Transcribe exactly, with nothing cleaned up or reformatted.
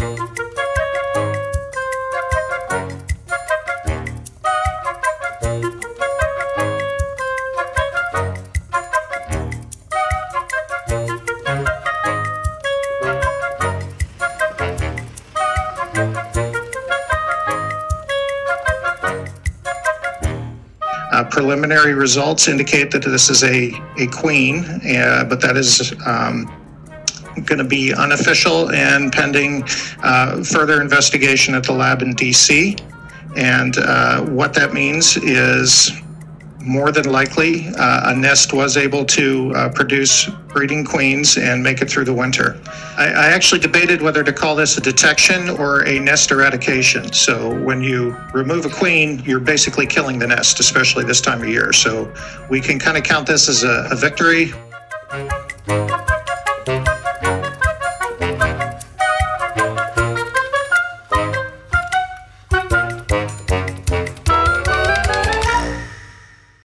Uh, preliminary results indicate that this is a, a queen, uh, but that is um, going to be unofficial and pending uh, further investigation at the lab in D C. And uh, what that means is more than likely uh, a nest was able to uh, produce breeding queens and make it through the winter. I, I actually debated whether to call this a detection or a nest eradication. So when you remove a queen, you're basically killing the nest, especially this time of year. So we can kind of count this as a, a victory.